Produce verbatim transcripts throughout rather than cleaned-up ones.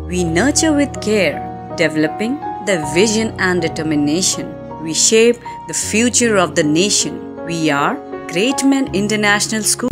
We nurture with care, developing the vision and determination. We shape the future of the nation. We are Great Men International School.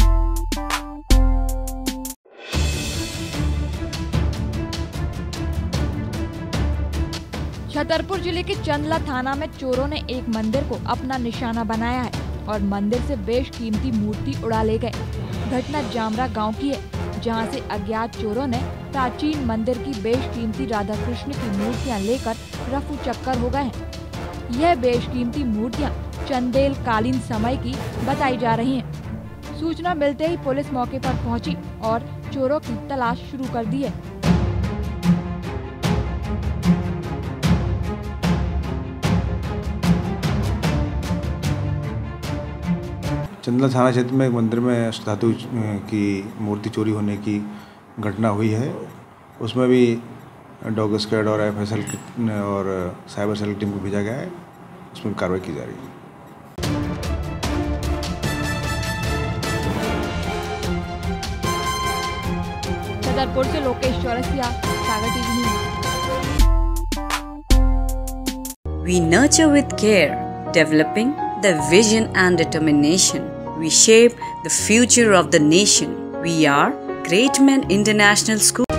Chhatarpur जिले के चंदला थाना में चोरों ने एक मंदिर को अपना निशाना बनाया है और मंदिर से बेशकीमती मूर्ति उड़ा ले गए। घटना जामरा गांव की है, जहां से अज्ञात चोरों ने प्राचीन मंदिर की बेशकीमती राधा कृष्ण की मूर्तियां लेकर रफू चक्कर हो गए हैं। यह बेशकीमती मूर्तियां चंदेल कालीन समय की बताई जा रही हैं। सूचना मिलते ही पुलिस मौके पर पहुंची और चोरों की तलाश शुरू कर दी है। चंदला थाना क्षेत्र में एक मंदिर में धातु की मूर्ति चोरी होने की घटना हुई है। उसमें भी डॉग स्क्वाड और एफ एस एल और साइबर सेल की टीम को भेजा गया है। उसमें कार्रवाई की जा रही है। छतरपुर से Lokesh Chaurasia, Sagar TV news. We nurture with care, developing the vision and determination. We shape the future of the nation. We are Great Men International School.